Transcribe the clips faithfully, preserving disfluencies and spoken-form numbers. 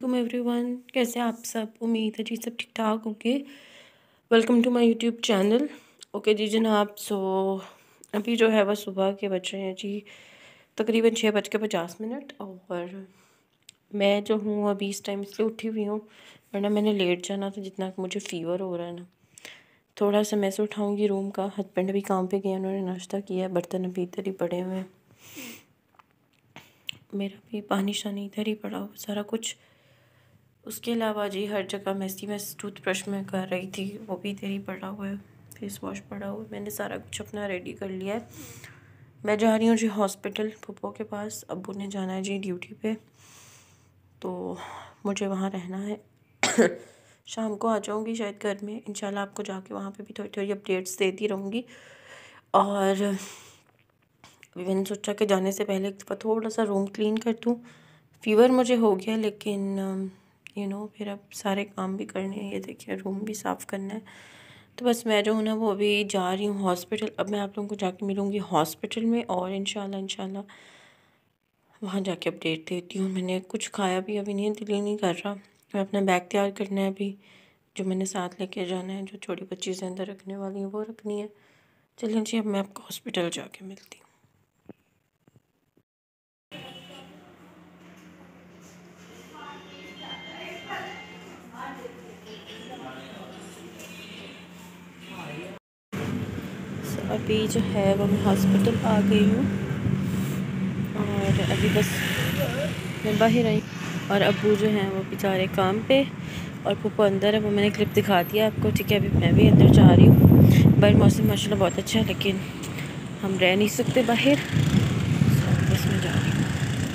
तुम एवरीवन कैसे आप सब। उम्मीद है जी सब ठीक ठाक होंगे। Welcome to my YouTube channel. Okay जी जनाब, सो अभी जो है वह सुबह के बज रहे हैं जी तकरीबन छः बज के पचास मिनट और मैं जो हूँ अभी इस टाइम इसलिए उठी हुई हूँ वरना मैंने लेट जाना था, जितना कि मुझे फ़ीवर हो रहा है ना। थोड़ा सा मैं से उठाऊँगी रूम का। हस्बैंड अभी काम पे गए, उन्होंने नाश्ता किया, बर्तन अभी इधर ही पड़े हुए हैं, मेरा भी पानी शानी इधर ही पड़ा हुआ सारा कुछ। उसके अलावा जी हर जगह मैसी मैं टूथब्रश में कर रही थी, वो भी इधर ही पड़ा हुआ है, फेस वॉश पड़ा हुआ है, मैंने सारा कुछ अपना रेडी कर लिया है। मैं जा रही हूँ जी हॉस्पिटल पप्पो के पास। अब्बू ने जाना है जी ड्यूटी पे, तो मुझे वहाँ रहना है। शाम को आ जाऊँगी शायद घर में, इंशाल्लाह आपको जाके वहाँ पे भी थोड़ी थोड़ी अपडेट्स देती रहूँगी। और अभी मैंने सोचा कि जाने से पहले एक दफ़ा थोड़ा सा रूम क्लीन कर दूँ। फ़ीवर मुझे हो गया लेकिन यू नो फिर अब सारे काम भी करने हैं, ये देखिए रूम भी साफ़ करना है। तो बस मैं जो हूँ ना वो अभी जा रही हूँ हॉस्पिटल। अब मैं आप लोगों को जाके मिलूँगी हॉस्पिटल में और इंशाल्लाह इंशाल्लाह वहाँ जाके अपडेट देती हूँ। मैंने कुछ खाया भी अभी नहीं, दिल ही नहीं कर रहा। मैं अपना बैग तैयार करना है अभी, जो मैंने साथ लेके जाना है, जो छोटी बच्ची चीज़ें अंदर रखने वाली हैं वो रखनी है। चलिए जी अब मैं आपको हॉस्पिटल जाके मिलती हूँ। अभी जो है वो मैं हॉस्पिटल आ गई हूँ और अभी बस मैं बाहर आई और अब्बू जो हैं वो बेचारे काम पे और पप्पू अंदर है, वो मैंने क्लिप दिखा दिया आपको। ठीक है, अभी मैं भी अंदर जा रही हूँ। बाहर मौसम माशाल्लाह बहुत अच्छा है लेकिन हम रह नहीं सकते बाहर, बस मैं जा रही हूँ।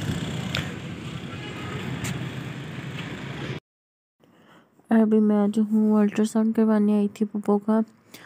अभी मैं जो हूँ अल्ट्रासाउंड करवाने आई थी पप्पू का।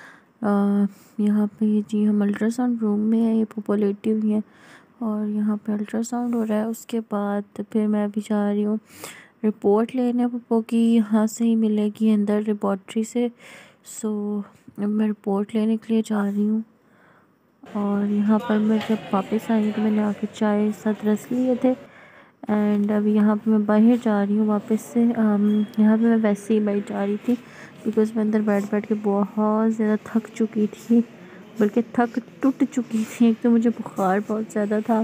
यहाँ पे जी हम अल्ट्रासाउंड रूम में है, ये पप्पू लेटी हुई है और यहाँ पे अल्ट्रासाउंड हो रहा है। उसके बाद फिर मैं अभी जा रही हूँ रिपोर्ट लेने पप्पू की, यहाँ से ही मिलेगी अंदर लेबॉर्ट्री से। सो मैं रिपोर्ट लेने के लिए जा रही हूँ और यहाँ पर मैं जब वापस आई तो मैंने आके चाय साथ रस लिए थे एंड अभी यहाँ पे मैं बाहर जा रही हूँ वापस से। यहाँ पे मैं वैसे ही बाहर जा रही थी बिकॉज़ मैं अंदर बैठ बैठ के बहुत ज़्यादा थक चुकी थी, बल्कि थक टूट चुकी थी। एक तो मुझे बुखार बहुत ज़्यादा था,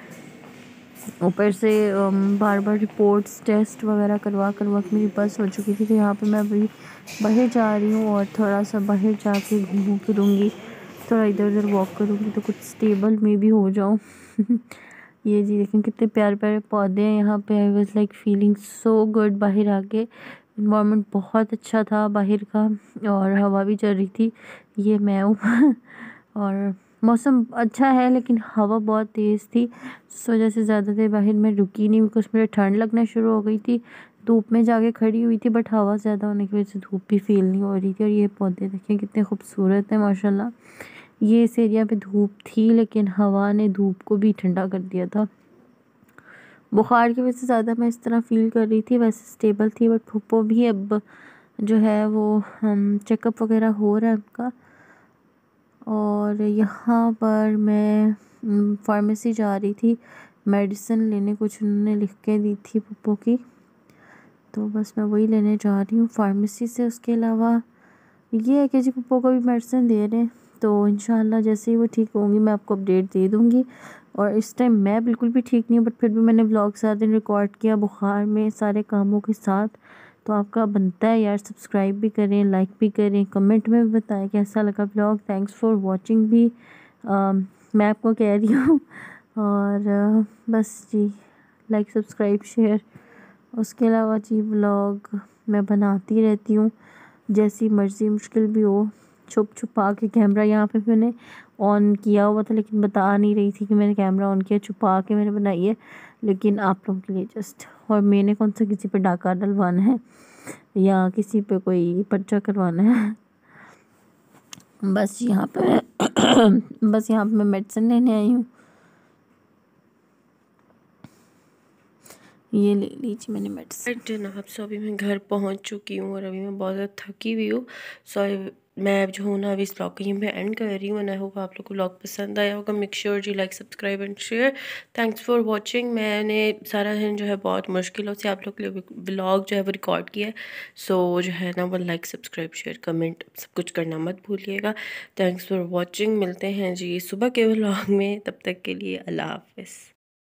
ऊपर से बार बार रिपोर्ट्स टेस्ट वगैरह करवा करवा के मेरी बस हो चुकी थी। तो यहाँ पे मैं अभी बाहर जा रही हूँ और थोड़ा सा बाहर जाके घूमूँ फिरूँगी, थोड़ा इधर उधर वॉक करूँगी तो कुछ स्टेबल में भी हो जाऊँ। ये जी देखें कितने प्यारे प्यारे पौधे हैं यहाँ पे। I was like feeling so good. बाहर आके इन्वायरमेंट बहुत अच्छा था बाहर का और हवा भी चल रही थी। ये मैं हूँ और मौसम अच्छा है लेकिन हवा बहुत तेज़ थी, इस वजह से ज़्यादा देर बाहर मैं रुकी नहीं बिकॉज़ मुझे ठंड लगना शुरू हो गई थी। धूप में जाके खड़ी हुई थी बट हवा ज़्यादा होने की वजह से धूप भी फील नहीं हो रही थी। और ये पौधे देखें कितने खूबसूरत हैं माशाल्लाह। ये इस एरिया पे धूप थी लेकिन हवा ने धूप को भी ठंडा कर दिया था। बुखार की वजह से ज़्यादा मैं इस तरह फ़ील कर रही थी, वैसे स्टेबल थी बट पप्पू भी अब जो है वो हम चेकअप वगैरह हो रहा है उनका। और यहाँ पर मैं फार्मेसी जा रही थी मेडिसिन लेने, कुछ उन्होंने लिख के दी थी पप्पू की, तो बस मैं वही लेने जा रही हूँ फार्मेसी से। उसके अलावा ये है कि जी पप्पू को भी मेडिसिन दे रहे हैं, तो इंशाल्लाह जैसे ही वो ठीक होंगी मैं आपको अपडेट दे दूँगी। और इस टाइम मैं बिल्कुल भी ठीक नहीं हूँ बट फिर भी मैंने व्लॉग सारा दिन रिकॉर्ड किया बुखार में सारे कामों के साथ। तो आपका बनता है यार सब्सक्राइब भी करें, लाइक भी करें, कमेंट में भी बताएं कैसा लगा व्लॉग। थैंक्स फॉर वाचिंग भी आ, मैं आपको कह रही हूँ। और आ, बस जी लाइक सब्सक्राइब शेयर। उसके अलावा जी व्लॉग मैं बनाती रहती हूँ जैसी मर्ज़ी, मुश्किल भी हो, छुप छुपा के। कैमरा यहाँ पे मैंने ऑन किया हुआ था लेकिन बता नहीं रही थी कि मैंने कैमरा ऑन किया, छुपा के मैंने बनाई है लेकिन आप लोगों के लिए जस्ट। और मैंने कौन सा किसी पे डाका डलवाना है या किसी पे कोई पर्चा करवाना है। बस यहाँ पे बस यहाँ पे मैं मेडिसिन लेने आई हूँ। ये ले लीजिए मैंने मेडिसिन। जनाब सो अभी मैं घर पहुँच चुकी हूँ और अभी मैं बहुत ज़्यादा थकी हुई हूँ। सो आई मैं जो हूँ ना अभी इस ब्लॉग को यहीं पे एंड कर रही हूँ एंड आई होप आप लोग को ब्लॉग पसंद आया होगा। मेक श्योर जी like subscribe and share. Thanks for watching. मैंने सारा दिन जो है बहुत मुश्किलों से आप लोग के लिए ब्लॉग जो है वो रिकॉर्ड किया है। सो जो है ना वो लाइक सब्सक्राइब शेयर कमेंट सब कुछ करना मत भूलिएगा। Thanks for watching. मिलते हैं जी सुबह के ब्लॉग में, तब तक के लिए अल्लाह हाफिज़।